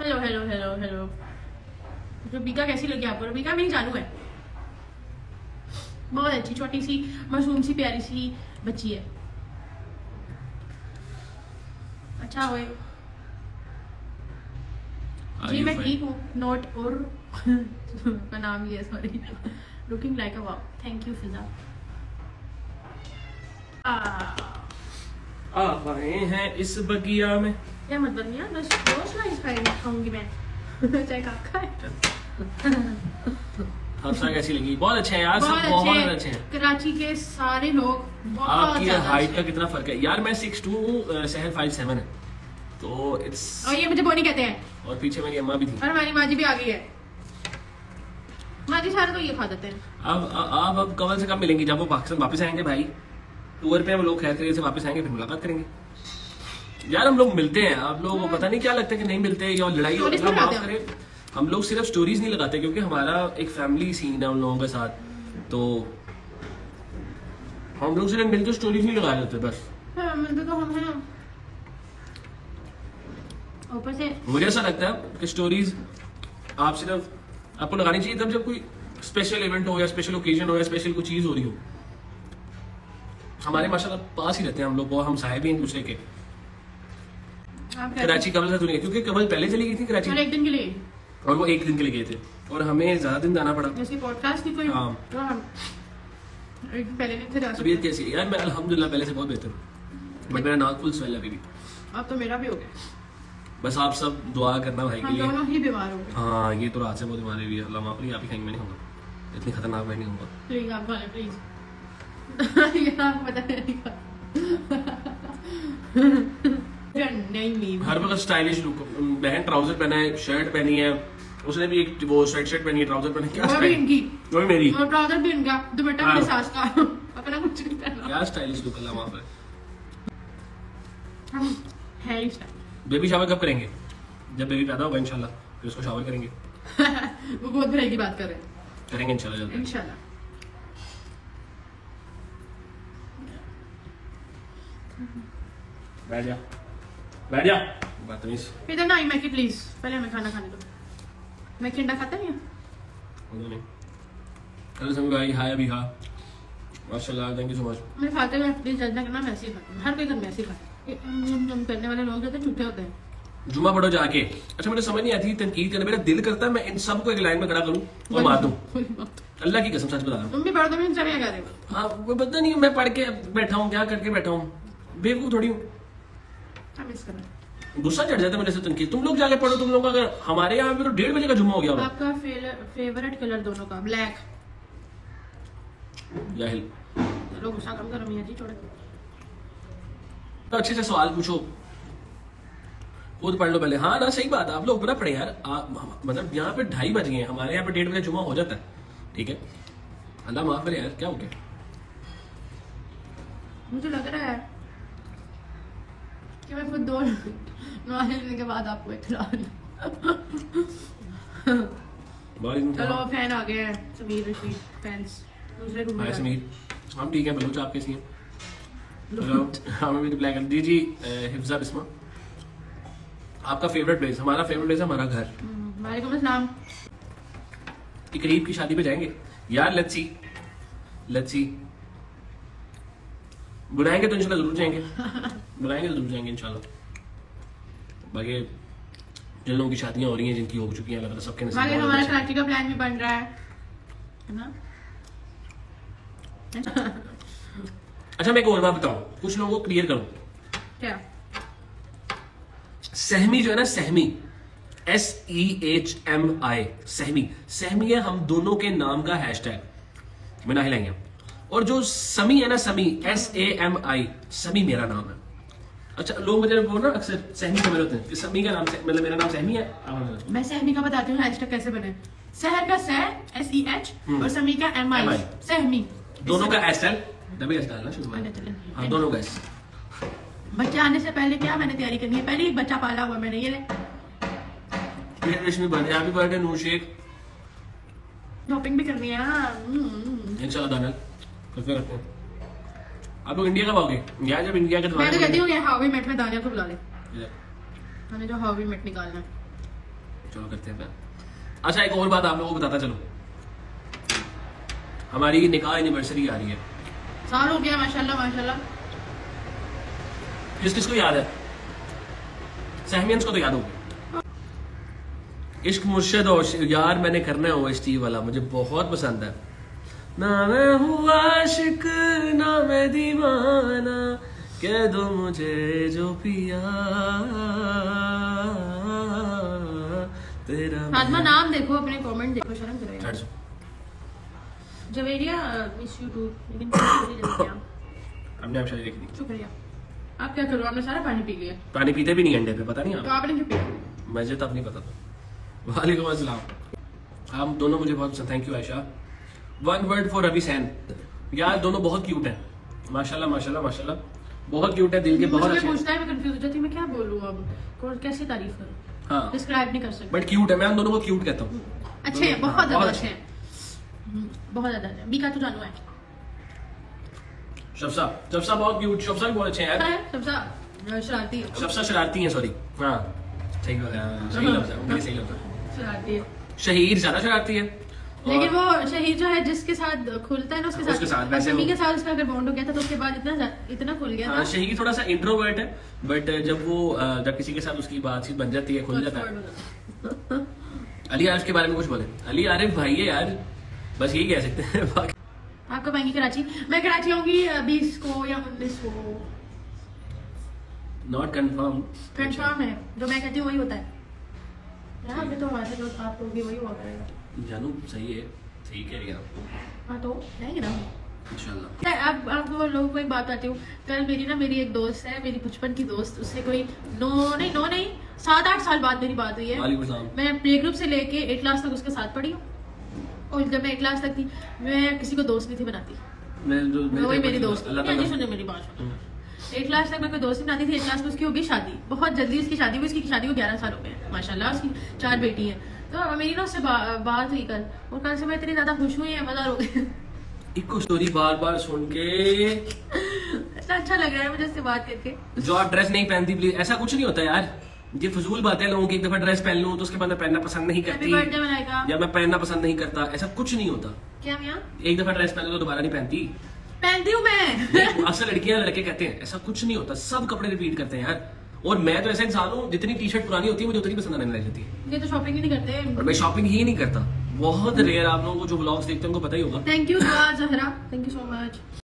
Hello hello hello hello. Rubika कैसी लगी आपको? रूबिका मेरी जानू है, बहुत अच्छी छोटी सी मासूम सी प्यारी सी बच्ची है। अच्छा हुए जी, मैं ठीक हूँ। नोट और का नाम ही है, sorry. Looking like a wow, thank you Fiza. आप आए हैं इस बगिया में। क्या मतलब नहीं है, बस रोज राइस खाऊंगी मैं। चाहे काका है। हफ्सा कैसी लगी? बहुत अच्छे हैं यार, सब बहुत अच्छे हैं। कराची के सारे लोग बहुत आपकी हाइट का कितना फर्क है यार? मैं 6'2" हूँ, सहर 5'7" है, तो इट्स। और ये मुझे बोनी कहते हैं। और पीछे मेरी अम्मा भी थी और हमारी माँ जी भी आ गई है। माँ जी सारे तो ये खा देते हैं। अब कमल से कब मिलेंगी? जब वो पाकिस्तान वापस आएंगे भाई, टूर पे हम लोग खैर खैरियत से वापस आएंगे, फिर मुलाकात करेंगे यार। हम लोग मिलते हैं, आप लोगों को पता नहीं क्या लगता है कि नहीं मिलते या लड़ाई हो। माफ करें, हम लोग सिर्फ स्टोरीज नहीं लगाते क्योंकि हमारा एक फैमिली सीन है उन लोगों के साथ, तो हम लोग सिर्फ मिलकर स्टोरीज नहीं लगा देते बस। मिलते तो हम हैं। ऊपर से मुझे ऐसा लगता है कि स्टोरीज आप सिर्फ आपको लगानी चाहिए तब जब कोई स्पेशल इवेंट हो या स्पेशल ओकेजन हो या स्पेशल कोई चीज हो रही हो। हमारे माशाल्लाह पास ही रहते हैं हम लोग, हम साहिब हैं एक दूसरे के। कराची कमल से दुनिया, क्योंकि कमल पहले चली गई थी कराची, और एक दिन के लिए, और वो एक दिन के लिए गए थे और हमें ज्यादा दिन जाना पड़ा। इसकी पॉडकास्ट की कोई हाँ। तो हम एक दिन पहले नहीं थे जा सकते। तबीयत कैसी है यार? मैं अल्हम्दुलिल्लाह पहले से बहुत बेहतर हूँ, बट मेरा नाक फुल स्वेल है अभी भी। अब तो मेरा भी हो गया। बस आप सब दुआ करना भाई के हम लिए। दोनों ही बीमार हो गए। हाँ, ये तो रात से बहुत बीमारी हुई है। अल्लाह माफ करे, आप ही खाएंगे, मैं नहीं खाऊंगा, इतनी खतरनाक मैं नहीं हूँ। प्लीज आप खाने प्लीज। ये आप पता नहीं नहीं हर वक्त स्टाइलिश लुक। बहन ट्राउजर पहना है, शर्ट पहनी है, उसने भी एक वो स्वेट शर्ट पहनी है, ट्राउजर पहना है। क्या वो भी इनकी, वो भी मेरी, और ट्राउजर भी इनका, दुपट्टा मेरी सास का। अपना कुछ नहीं पहना। क्या स्टाइलिश लुक, अल्लाह माफ करे। हम हेयर स्टाइल। बेबी शावर कब करेंगे? जब बेबी पैदा होगा इंशाल्लाह, फिर उसको शावर करेंगे। वो बहुत भलाई की बात कर रहे हैं। करेंगे इंशाल्लाह जल्दी। इंशाल्लाह। बैठ जा, बैठ जा, बदतमीज। इधर ना आई मैकी प्लीज, पहले हमें खाना खाने दो। मैं अंडा खाता नहीं है। नहीं, हेलो सभी भाई, हाय अभी, हाँ माशाल्लाह, थैंक यू सो मच। मैं खाते हुए प्लीज जल्दी करना, मैं ऐसे ही खाता हूं। हर कोई घर में ऐसे ही खाता है। हम करने वाले लोग होते हैं झूठे होते हैं। जुमा पढ़ो जाके। अच्छा, मुझे समझ नहीं आती तनकीद करने, मेरा दिल करता है मैं इन सबको एक लाइन में खड़ा करूं और मार दूं। अल्लाह की कसम सच बता रहा हूं। तुम भी पढ़ दो, मैं चले जा रहे हो। हाँ, वो पता नहीं मैं पढ़ के बैठा हूँ, क्या करके बैठा हूँ, बेवकूफ थोड़ी हूँ। मिस कर रहा है। गुस्सा चढ़ जाता है मेरे से तनकीद। तुम लोग जाके पढ़ो, तुम लोग अगर हमारे यहाँ पे तो 1:30 बजे का जुम्मा हो गया होगा। आपका फेवरेट कलर दोनों का ब्लैक। जाहिल, चलो गुस्सा कम करो मियां जी, छोड़ो। तो अच्छे से सवाल पूछो, खुद पढ़ लो पहले। हाँ ना, सही बात है, आप लोग अपना पढ़े यार। मतलब यहाँ पे 2:30 बज गए, हमारे यहाँ पे 1:30 बजे जुम्मा हो जाता है, ठीक है? अल्लाह माफ करे यार, क्या हो गया? मुझे लग रहा है कि मैं खुद 2 नमाज़ लेने के बाद आपको इतला। चलो फैन आ गए हैं, समीर रशीद फैंस दूसरे रूम में। हाय समीर, हम ठीक है। बलूच आप कैसी हैं? हेलो, हमें भी रिप्लाई कर। जी जी, हिफ्जा बिस्मा, आपका फेवरेट प्लेस? हमारा फेवरेट प्लेस है हमारा घर। वालेकुम अस्सलाम। करीब की शादी पे जाएंगे यार, लेट्स सी। बुलाएंगे तो इंशाल्लाह जरूर जाएंगे, बुलाएंगे तो जरूर जाएंगे इंशाल्लाह। बाकी जिन लोगों की शादियां हो रही हैं, जिनकी हो चुकी हैं, अल्लाह ताला सबके नसीब में। हमारा कराची का प्लान भी बन रहा है ना। अच्छा, मैं एक और बात बताऊं, कुछ लोगों को क्लियर करूं। क्या? सहमी जो है ना, सहमी, SEHMI, सहमी है हम दोनों के नाम का हैशटैग में ना हिलाएंगे। और जो समी है ना, समी, SAMI, समी मेरा नाम है। अच्छा, लोग मुझे बोल ना अक्सर सहमी समझ होते हैं कि समी का नाम मतलब मेरा नाम सहमी है। मैं सहमी का बताती हूँ हैशटैग कैसे बने। शहर का सह SEH और समी का MI, सहमी। दोनों का हैशटैग डबल एस डालना शुरू में। हाँ, दोनों का एस। बच्चा आने से पहले क्या मैंने तैयारी करनी है? पहले एक बच्चा पाला हुआ मैंने, ये ले। Rashmi birthday, happy birthday Noor Shaikh. Shopping भी करनी है इंशाल्लाह दानियल, करते रहते हैं। आप लोग इंडिया कब आओगे? यार जब इंडिया के मैं तो कहती हूँ हावी मेट में दानिया को बुला ले, इधर। मैंने जो हावी मेट निकालना है। चलो करते हैं। अच्छा एक और बात आप लोगों को बताता चलो, हमारी निकाह एनिवर्सरी आ रही है। साल हो गया माशाल्लाह माशाल्लाह। किस किस को याद है? सहमियंस को तो याद होगा। इश्क मुर्शिद और यार मैंने करना है OST वाला, मुझे बहुत पसंद है। ना मैं हूँ आशिक ना मैं दीवाना, कह दो मुझे जो पिया तेरा। फातिमा नाम देखो, अपने कमेंट देखो, शर्म करो यार। छड़ दो। जवेरिया मिस यू टू, लेकिन जवेरिया हमने आप शायद देखी थी। शुक्रिया। आप क्या करो, आपने सारा पानी पी लिया। पानी पीते भी नहीं अंडे पे, पता नहीं तो आप। आपने क्यों पिया? मुझे तब नहीं पता था। वालेकुम अस्सलाम। आप दोनों मुझे बहुत पसंद, thank you Ayesha. One word for अभी सैन, यार दोनों बहुत क्यूट हैं माशाल्लाह माशाल्लाह माशाल्लाह, बहुत क्यूट है, दिल के बहुत मुझे अच्छे पूछता है, मैं कंफ्यूज हो जाती हूँ, मैं क्या बोलूँ अब, कैसे तारीफ करूँ, हाँ डिस्क्राइब नहीं कर सकती। बट क्यूट है, मैं उन दोनों को क्यूट कहता हूँ। अच्छे हैं, बहुत ज्यादा बहुत अच्छे हैं, बहुत ज्यादा अच्छे हैं। बीका तो जानू है, शफ्सा शफ्सा बहुत क्यूट, शफ्सा भी बहुत अच्छे हैं यार। सबसा शरारती है, शफ्सा शरारती हैं, सॉरी हाँ सही बात है, सही लफ्ज़ है, उनके सही लफ्ज़ है। शरारती है। शहीर ज्यादा शरारती है, लेकिन वो शहीद जो है जिसके साथ खुलता है ना उसके साथ वैसे मम्मी वो- के साथ उसका अगर बॉन्ड हो गया था तो उसके बाद इतना खुल गया हाँ था। शहीर थोड़ा सा इंट्रोवर्ट है, बट जब वो जब किसी के साथ उसकी बातचीत बन जाती है, खुल जाता है। अली आरिफ के बारे में कुछ बोले? अली आरिफ भाई है यार, बस यही कह सकते हैं। बाकी आपको पाएंगी कराची, मैं कराची आऊंगी 20 को या 19 को, नॉट कंफर्म। कंफर्म है, जो मैं कहती हूँ वही होता है। यहाँ पे तो हमारे जो आप लोग भी वही हुआ करेगा। जानू सही है, सही कह रही हैं आप, हाँ तो जाएंगे ना इंशाल्लाह। अब आप लोगों को एक बात बताती हूँ। कल मेरी एक दोस्त है, मेरी बचपन की दोस्त, उससे कोई 7-8 साल बाद मेरी बात हुई है। वालेकुम सलाम। मैं प्ले ग्रुप से लेके 8 क्लास तक उसके साथ पढ़ी हूँ, और जब मैं 8 क्लास तक थी मैं किसी को दोस्त नहीं थी बनाती, वही मेरी दोस्त। सुनो मेरी बात सुनो, 8 क्लास तक मैं कोई दोस्त नहीं बनाती थी। 8 क्लास में उसकी होगी शादी, बहुत जल्दी उसकी शादी हुई। उसकी शादी को 11 साल हो गए माशाल्लाह, उसकी 4 बेटी है। तो मेरी ना उससे बात हुई कल, और कल से मैं इतनी ज्यादा खुश हुई है, मजा हो गया। एक स्टोरी बार बार सुन के इतना अच्छा लग रहा है मुझे उससे बात करके। जो आप ड्रेस नहीं पहनती प्लीज, ऐसा कुछ नहीं होता यार, ये फजूल बात है लोगों की। एक दफा ड्रेस पहन लूं तो उसके बाद मैं पहनना पसंद नहीं करती, हैप्पी बर्थडे मनाएगा या मैं पहनना पसंद नहीं करता, ऐसा कुछ नहीं होता। क्या मियां? एक दफा ड्रेस पहन लो तो दोबारा नहीं पहनती। पहनती हूँ मैं। अक्सर लड़कियां लड़के कहते हैं ऐसा कुछ नहीं होता, सब कपड़े रिपीट करते हैं यार। और मैं तो ऐसा इंसान हूँ, जितनी टी शर्ट पुरानी होती है मुझे उतनी पसंद आने लग जाती है। ये तो शॉपिंग ही नहीं करते, और मैं शॉपिंग ही नहीं करता, बहुत रेयर। आप लोगों को जो व्लॉग्स देखते हैं उनको पता ही होगा। Thank you Zehra, thank you so much.